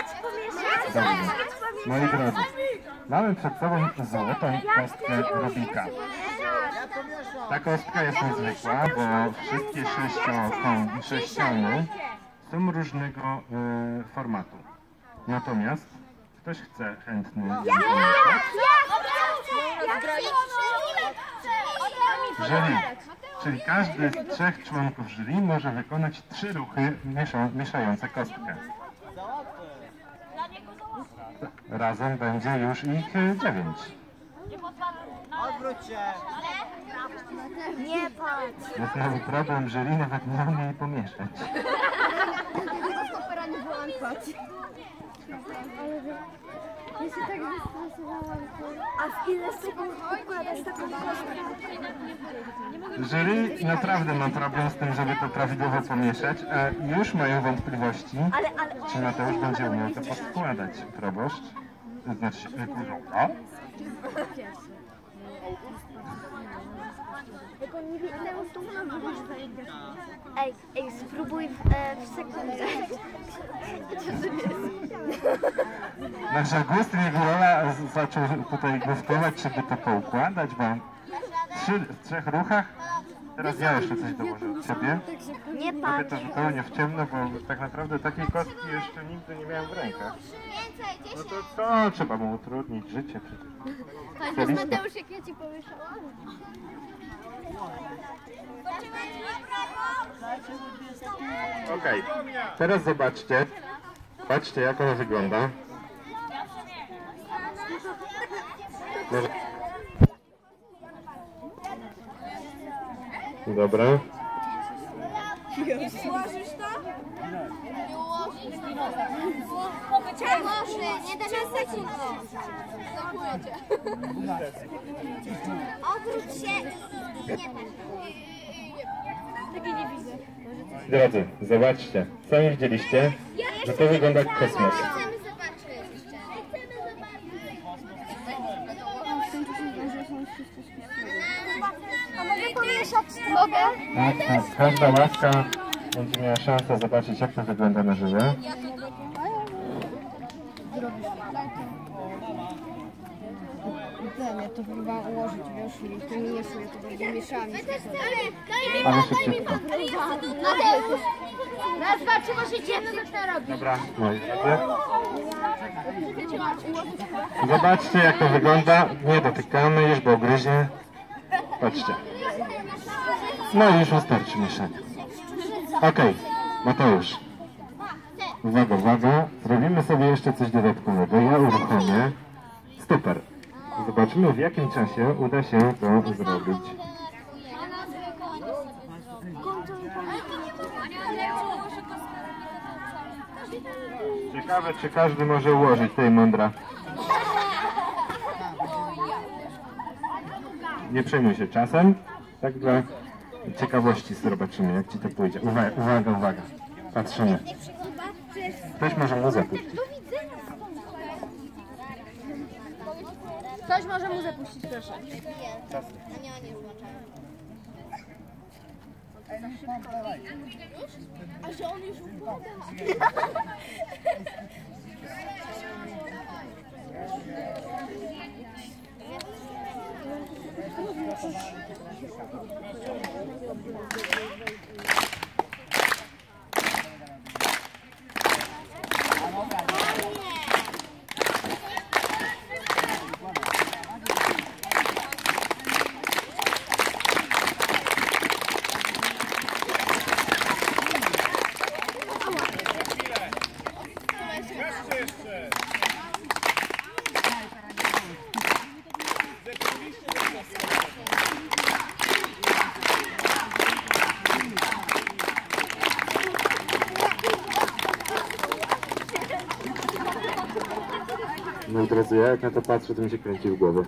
Dobrze. Moi drodzy, mamy przed sobą złotą kostkę Rubika. Ta kostka jest niezwykła, bo wszystkie sześciany są różnego formatu. Natomiast ktoś chce chętny jury, czyli każdy z 3 członków jury może wykonać 3 ruchy mieszające kostkę. Razem będzie już ich 9. Odwróć się! Nie patrz! Jest nowy problem, jury nawet nie umie jej pomieszać. Supera nie włączać. Ja się tak zestresowałam. A w ile sekund układasz taką kostkę? Jury naprawdę ma problem z tym, żeby to prawidłowo pomieszać, a już mają wątpliwości, czy Mateusz będzie umiał to poskładać. Proboszcz, znaczy kurwa. Ej, spróbuj w sekundę. Nasz Augustyn jego rola zaczął tutaj główkować, żeby to poukładać, bo w 3 ruchach. Teraz ja jeszcze coś dołożę od siebie. Nie Robię patrz. to zupełnie w ciemno, bo tak naprawdę takiej kostki jeszcze nigdy nie miałem w rękach. No to co? Trzeba mu utrudnić życie przecież. Pamiętasz, Mateusz, jak ja ci pomieszałam? Okej, teraz zobaczcie. Patrzcie, jak ona wygląda. Może... Dobra. Ułożysz to? Nie ułożysz. Nie da się Obróć się i nie patrz. Nie widzę. Drodzy, zobaczcie. Sami widzieliście, że to wygląda jak kosmos. Chcemy zobaczyć. A mogę pomieszać trochę? Tak, tak. Każda łaska będzie miała szansę zobaczyć, jak to wygląda na żywo. Ja to próbowałam ułożyć, wiesz, i to nie jest, ja to będzie mieszami. Ale szybciutko. Raz, dwa, trzy, może ciemno zaczyna robić. Dobra, moi drodzy. Zobaczcie, jak to wygląda. Nie dotykamy już, bo gryzie. Patrzcie. No i już wystarczy mieszania. Okej, Mateusz. Uwaga, uwaga. Zrobimy sobie jeszcze coś dodatkowego. Ja uruchomię. Super. Zobaczymy, w jakim czasie uda się to zrobić. Ciekawe, czy każdy może ułożyć tej mądra. Nie przejmuj się czasem. Tak dla ciekawości zobaczymy, jak ci to pójdzie. Uwaga, uwaga. Patrzymy. Ktoś może mu zapuścić. Ktoś może mu zapuścić, proszę. A że on już Moi drodzy, ja jak na to patrzę, to mi się kręci w głowę.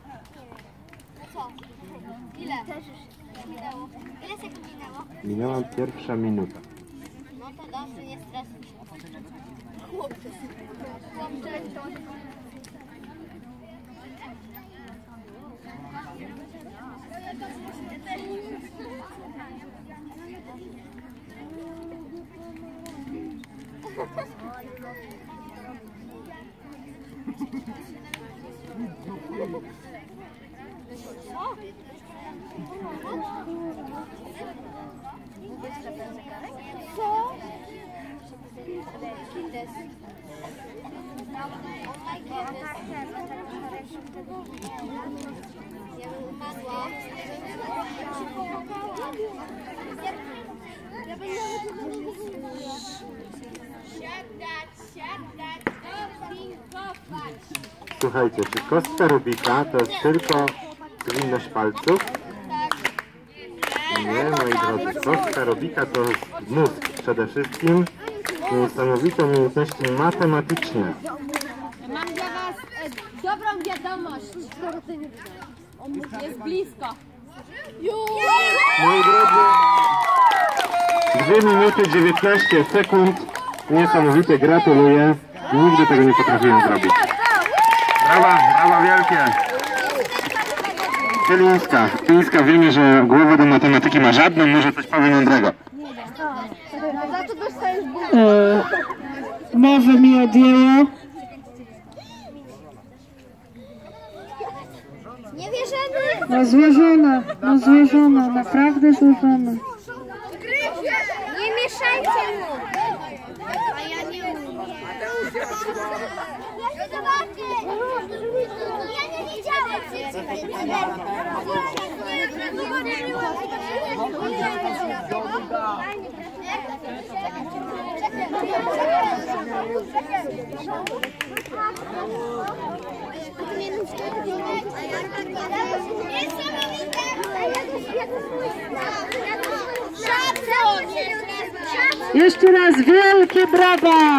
Ile? Też już minęło. Ile sekund minęło? Minęła pierwsza minuta. No to dobrze, nie stresuj się. Chłopcy. Słuchajcie, czy kostka Rubika to jest tylko zwinność palców? Nie, moi drodzy, kostka Rubika to jest mózg przede wszystkim i niesamowite umiejętności matematyczne. Mam dla was dobrą wiadomość. Jest blisko. Moi drodzy, 2 minuty 19 sekund. Niesamowite, gratuluję. Nigdy tego nie potrafiłem zrobić. Brawa, brawa wielkie. Tylińska. Tylińska, wiemy, że głowę do matematyki ma żadną, może coś powie mądrego. Może mi odjęło. Nie wierzymy! No złożone, naprawdę złożone. Nie mieszajcie mu! A ja nie umiem. Ja nie widziałem! Jeszcze raz wielkie brawa!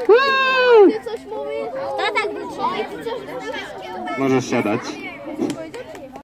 Ty coś mówisz? Tak, Możesz siadać.